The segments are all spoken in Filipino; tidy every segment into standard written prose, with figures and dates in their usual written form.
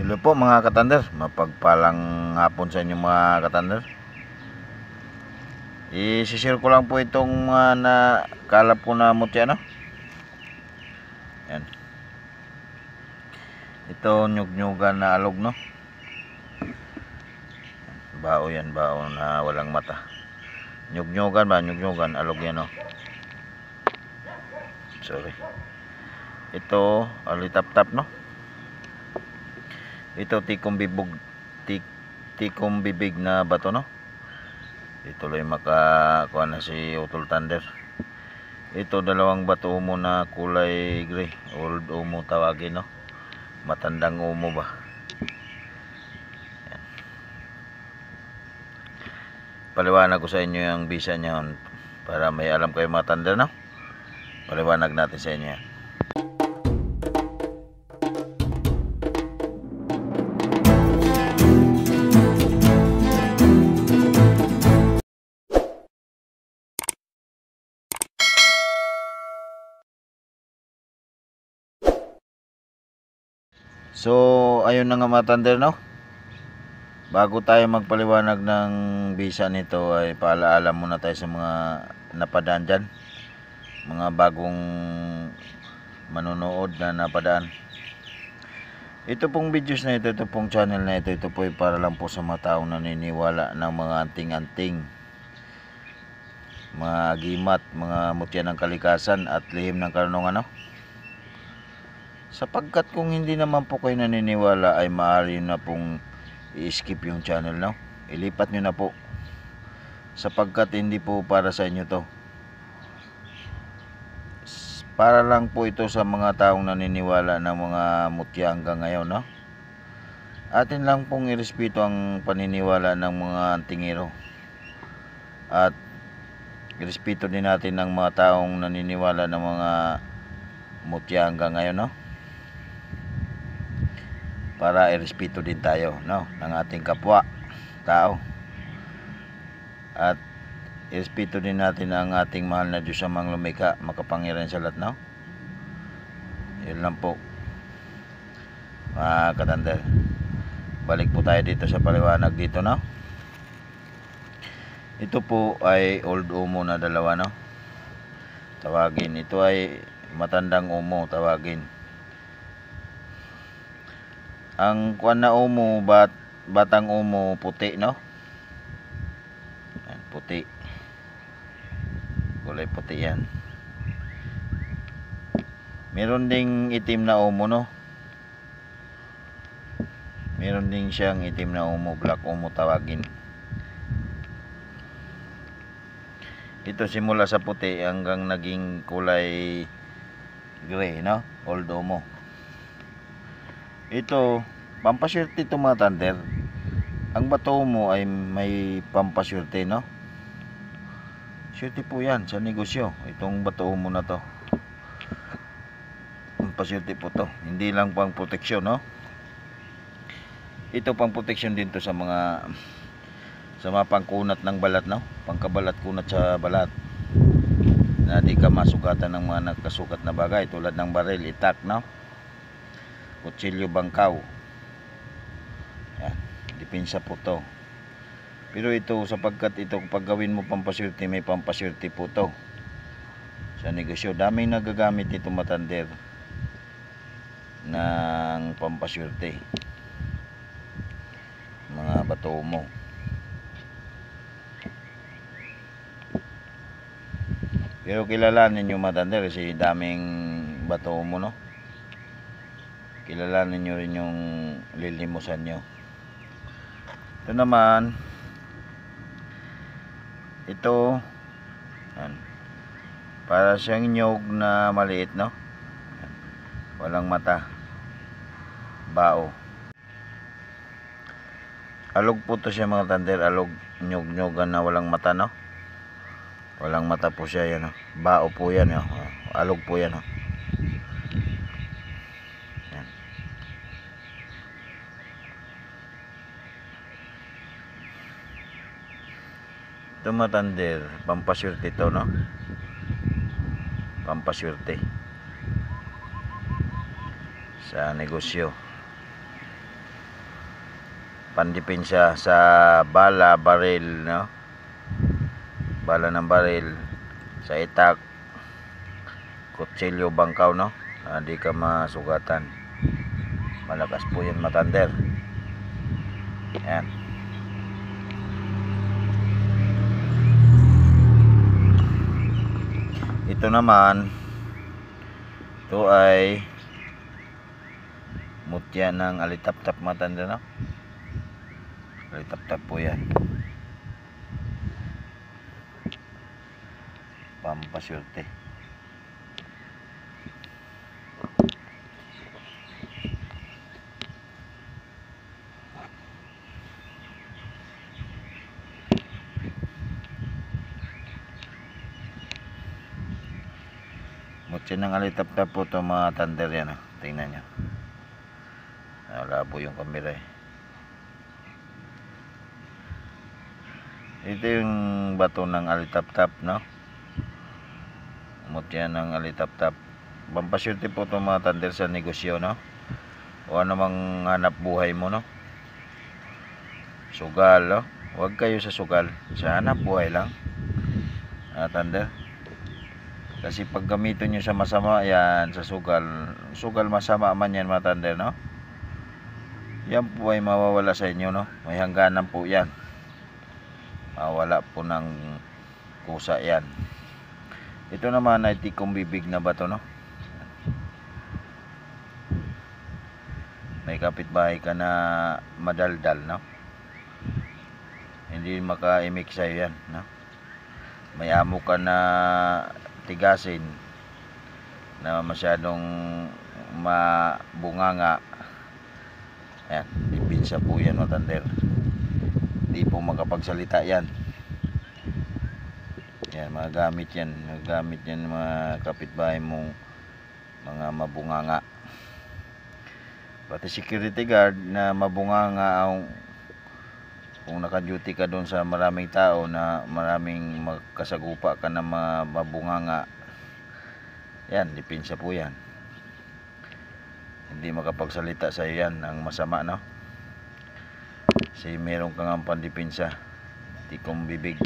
Hello po mga katander, mapagpalang hapon sa inyo mga katander. I-share ko lang po itong nakalap ko na mutya, no? Yan. Ito nyug-nyugan na alog, no? Bao yan, bao na walang mata. Nyug-nyugan ba? Nyug-nyugan, alog yan, no? Sorry. Ito, alitap-tap, no? Ito tikom bibig na bato, no? Ituloy makakuha na si Utol Thunder. Ito dalawang bato umo na kulay gray, old umo tawagin, no? Matandang umo ba? Yan. Paliwanag ko sa inyo yung bisa niya para may alam kayo mga Thunder, no? Paliwanag natin sa inyo yan. So, ayun na nga mga Thunder, no? Bago tayo magpaliwanag ng bisa nito ay paalaala muna tayo sa mga napadaan dyan. Mga bagong manonood na napadaan. Ito pong videos na ito pong channel na ito po ay para lang po sa mga taong naniniwala ng mga anting-anting, mga agimat, mga mutya ng kalikasan at lihim ng karunungan, no? Sapagkat kung hindi naman po kayo naniniwala ay maaari na pong i-skip yung channel, no? Ilipat nyo na po. Sapagkat hindi po para sa inyo to. Para lang po ito sa mga taong naniniwala ng mga mutya hanggang ngayon, no? Atin lang pong irespeto ang paniniwala ng mga antingero. At irespeto din natin ng mga taong naniniwala ng mga mutya hanggang ngayon, no? Para irespeto din tayo, no, ng ating kapwa tao. At irespeto din natin ang ating mahal na Diyos amang lumikha, makapangyarihan sa lahat, no? Yun lang po mga katander. Balik po tayo dito sa paliwanag dito, no? Ito po ay old umo na dalawa, no? Tawagin, ito ay matandang umo tawagin. Ang kuwan na umo, batang umo puti, no? Yan, puti. Kulay puti yan. Meron ding itim na umo, no? Meron ding siyang itim na umo, black umo tawagin. Ito simula sa puti hanggang naging kulay gray, no? Old umo. Ito, pampaswerte ito mga Thunder. Ang bato mo ay may pampaswerte, no? Swerte po yan sa negosyo. Itong bato mo na to, pampaswerte po to. Hindi lang pang proteksyon, no? Ito pang proteksyon din to sa mga pangkunat ng balat, no? Pangkabalat kunat sa balat, na di ka masugatan ng mga nagkasukat na bagay tulad ng baril, itak, no? Kutsilyo, bangkaw. Yan, depensa po to. Pero ito, sapagkat ito pag gawin mo pampaswerte, may pampaswerte po to sa negosyo. Daming nagagamit ito mga Thunder ng pampaswerte, mga bato mo. Pero kilalanin nyo mga Thunder kasi daming bato mo, no? Kilalanin nyo rin yung lilimusan nyo. Ito naman, ito yan, para siyang nyog na maliit, no? Yan. Walang mata, bao. Alog po to siya mga Thunder. Alog, nyog-nyogan na walang mata, no? Walang mata po siya, yan, no? Bao po yan, no? Alog po yan, no? Ito mga Thunder, pampaswerte ito, no? Pampaswerte sa negosyo. pandipensya sa bala, baril, no? Bala ng baril, sa itak, kutsilyo, bangkaw, no? Hindi ka masugatan. Malakas po yan, mga thunder. Yan. Ito naman, ito ay mutya ng alitap-tap, mga thunder, no? Alitap-tap po yan. Pampasyurte. Mutya ng alitap-tap po ito, mga thunder, yan, oh. Tingnan nyo. Labo yung kamera, eh. Ito yung bato ng alitap-tap, no? Mutya ng alitap-tap. Pampasyurte po ito, mga thunder, sa negosyo, no? O anumang hanap buhay mo, no? Sugal, no? Huwag kayo sa sugal. Sa hanap buhay lang, thunder. Kasi pag gamitin nyo sa masama, yan, sa sugal, masama man yan, mga thunder, no? Yan po ay mawawala sa inyo, no? May hangganan po yan. Mawala po ng kusa yan. Ito naman ay tikong bibig na bato, no? May kapitbahay ka na madaldal, no? Hindi makaimik sa'yo yan, no? May amo ka na tigasin na masyadong mabunganga. Ayan, dipinsa po yan, mga thunder. Hindi po makapagsalita yan. Yan, magagamit yan mga kapitbahay mong mga mabunganga. Pati security guard na mabunganga, kung naka-duty ka doon sa maraming tao na maraming magkasagupa ka na mabunganga, yan, dipinsa po yan. Hindi makapagsalita sa iyo yan ang masama, no? Kasi meron kang pandipinsa, tikong bibig.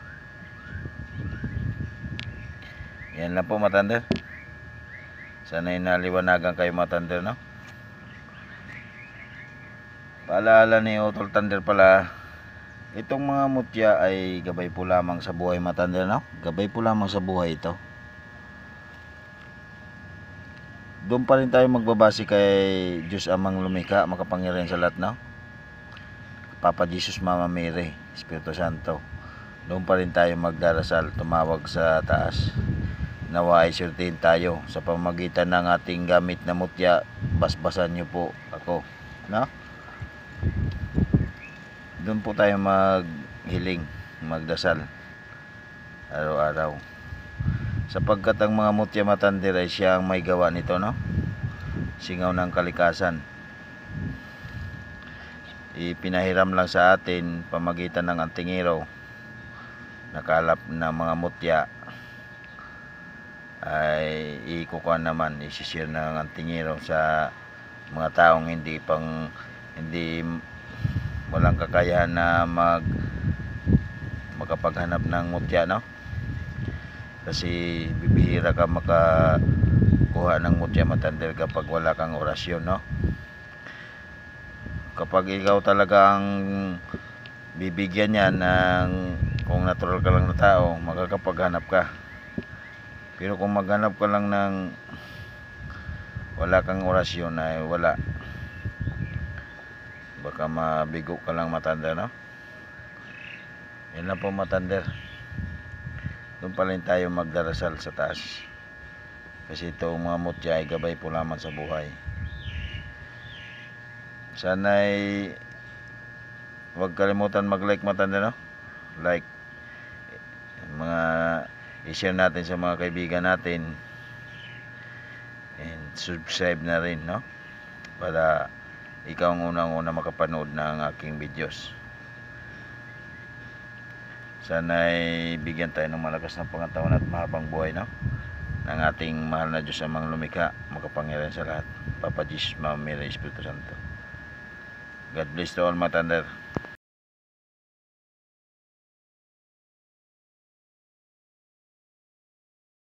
Yan lang po, mga thunder. Sana'y naliwanagan kayo, mga thunder, no? Paalala ni Utol Thunder pala, itong mga mutya ay gabay po lamang sa buhay, mga thunder, no? Gabay po lamang sa buhay ito. Doon pa rin tayo magbabase kay Diyos Amang Lumikha, makapangyarihan sa lahat, no? Papa Jesus, Mama Mary, Espiritu Santo. Doon pa rin tayo magdarasal, tumawag sa taas. Nawa ay surtihin tayo sa pamamagitan ng ating gamit na mutya. Basbasan nyo po ako, no? Doon po tayo maghiling, magdasal araw-araw, sapagkat ang mga mutya, mga thunder, ay siya ang may gawa nito, no? Singaw ng kalikasan, ipinahiram lang sa atin pamagitan ng antingero. Nakalap ng mga mutya ay ikukuha naman, isishare ng antingero sa mga taong hindi walang kakayahan na makapaghanap ng mutya, no? Kasi bibihira ka makakuha ng mutya, mga thunder, kapag wala kang orasyon, no? Kapag ikaw talaga ang bibigyan yan ng, kung natural ka lang na tao, makakapaghanap ka. Pero kung maghanap ka lang ng wala kang orasyon, ay wala, baka mabigo ka lang, mga thunder, no? Yan lang po, mga thunder. Doon pa rin tayo magdarasal sa taas, kasi itong mga mutya ay gabay po lamang sa buhay. Sana'y huwag kalimutan mag-like, mga thunder, no? Like, mga i-share natin sa mga kaibigan natin, and subscribe na rin, no? Para ikaw ang unang-una makapanood ng aking videos. Sana'y bigyan tayo ng malakas na pangatawan at mahabang buhay, no? Ng ating mahal na Diyos Amang Lumikha, makapangyarihan sa lahat, Papa Jesus, Mama Mary, Espiritu Santo. God bless to all mga thunder.